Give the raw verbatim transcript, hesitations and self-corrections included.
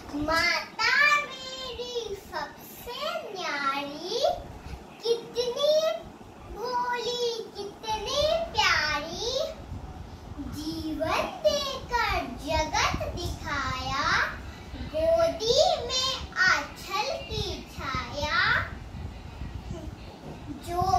माता मेरी सबसे न्यारी, कितनी भोली कितनी प्यारी, जीवन देकर जगत दिखाया, गोदी में आंचल की छाया, जो